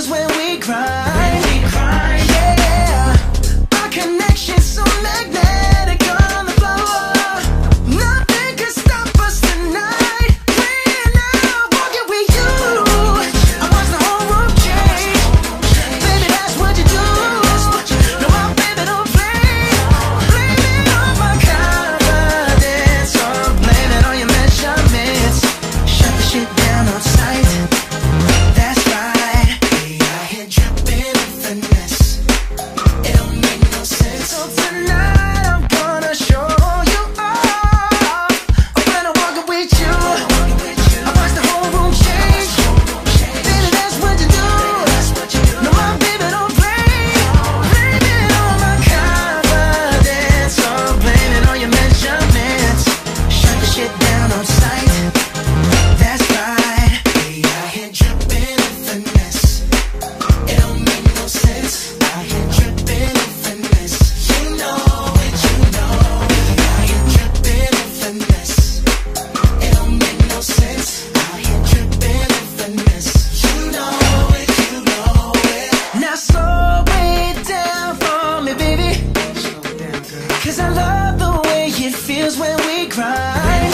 feels when we grind. Yeah, our connection's so magnetic on the floor. Nothing can stop us tonight. When I'm walking with you, I watch the whole room change. Baby, that's what you do. No, my baby don't play. Blame it on my confidence, or blame it on your measurements. Shut the shit down on sight. That's right. We out here dripping in finesse. It don't make no sense. So tonight I'm gonna show you all. When I'm walking with you, I watch the whole room change. Baby, that's what you do. No, my baby don't play. Blame it on my confidence, or blame it on your measurements. Shut the shit down on sight. That's right. We out here dripping in finesse. It don't make no sense. Out here dripping in finesse. You know it, you know. We out here dripping in finesse. It don't make no sense. Out here dripping in finesse. You know it, you know it. Now slow it down for me, baby. Slow it down, girl. 'Cause I love the way it feels when we grind.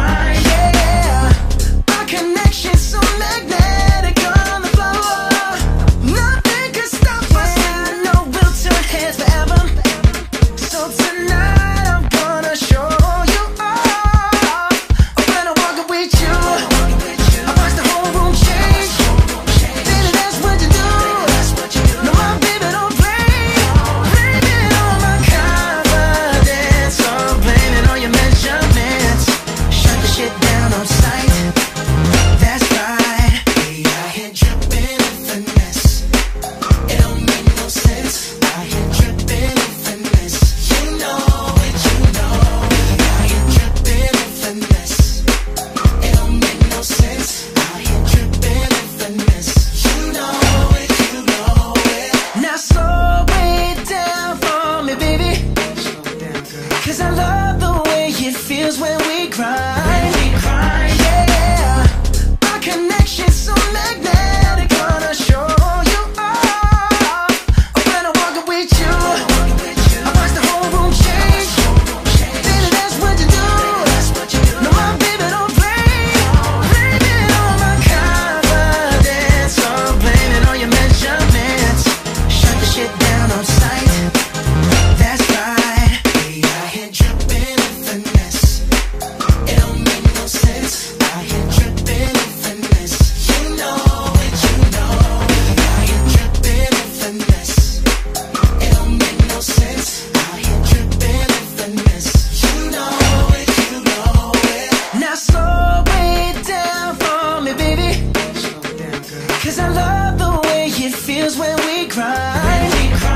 Yeah, our connection's so magnetic on the floor. Nothing can stop us. I know we'll turn heads forever. So tonight I'm gonna show you all. When I'm walking with you, I watch the whole room change. Baby, that's what you do. No, my baby don't play. Blame it on my confidence, or blame it on your measurements. Shut the shit down on sight. That's right. We out here dripping in finesse. It don't make no sense. Out here dripping in finesse. You know it, you know. We out here dripping in finesse. It don't make no sense. Out here dripping in finesse. You know it, you know it. Now slow it down for me, baby. Slow it down, girl. 'Cause I love the way it feels when we grind. Yeah, our connection's so magnetic. Gonna show you all. When I'm walking with you, I watch the whole room change. Baby, that's what you do. No, my baby don't play. Blame it on my confidence, or blame it on your measurements. Shut the shit down on sight. That's right. We out here dripping in finesse. It don't make no sense. Out here dripping in finesse. You know it, you know. We out here dripping in finesse. It don't make no sense. Out here dripping in finesse. You know it, you know it. Now slow it down for me, baby. Slow it down, girl. 'Cause I love the way it feels when we grind.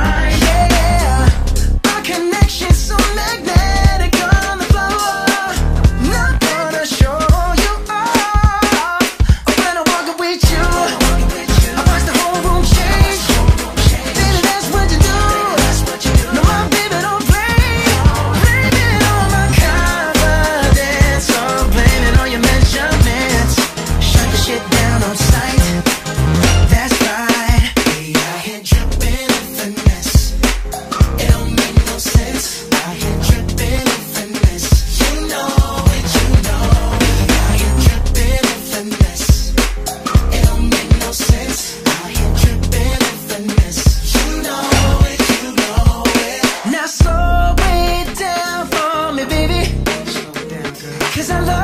Yeah, our connection's so magnetic on the floor. Not gonna show you all. When I'm walking with you, I watch the whole room change. Baby, that's what you do. No, my baby don't play. Blame it on my confidence, or blame it on your measurements. Shut the shit down on sight. That's right. We out here dripping in finesse. It don't make no sense. Out here dripping in finesse. You know it, you know. We out here dripping in finesse. It don't make no sense. Out here dripping in finesse. You know it, you know it. Now slow it down for me, baby. Slow it down, girl. 'Cause I love